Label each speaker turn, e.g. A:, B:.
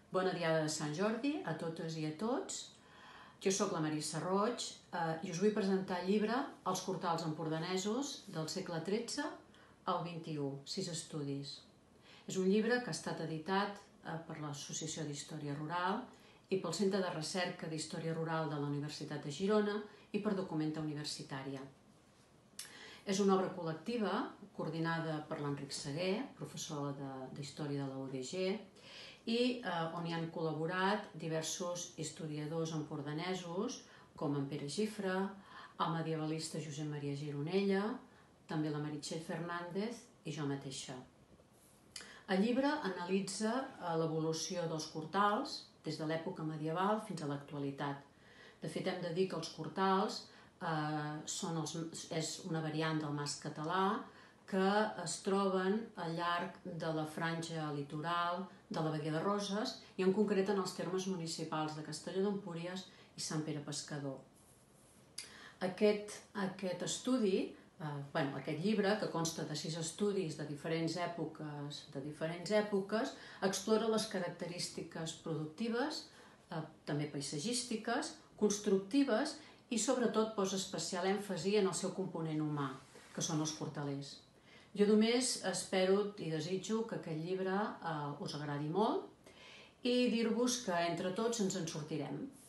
A: Bona diada de Sant Jordi a totes i a tots. Jo sóc la Marissa Roig i us vull presentar el llibre Els cortals empordanesos del segle XIII al XXI, 6 estudis. És un llibre que ha estat editat per l'Associació d'Història Rural i pel Centre de Recerca d'Història Rural de la Universitat de Girona i per Documenta Universitària. És una obra col·lectiva coordinada per l'Enric Seguer, professor d'Història de la UDG, i on hi han col·laborat diversos historiadors empordanesos, com en Pere Gifre, el medievalista Josep Maria Gironella, també la Meritxell Fernández i jo mateixa. El llibre analitza l'evolució dels cortals des de l'època medieval fins a l'actualitat. De fet, hem de dir que els cortals és una variant del mas català que es troben al llarg de la franja litoral de la Badia de Roses i en concret en els termes municipals de Castelló d'Empúries i Sant Pere Pescador. Aquest estudi, aquest llibre, que consta de 6 estudis de diferents èpoques, explora les característiques productives, també paisatgístiques, constructives i sobretot posa especial èmfasi en el seu component humà, que són els cortalers. Jo només espero i desitjo que aquest llibre us agradi molt i dir-vos que entre tots ens en sortirem.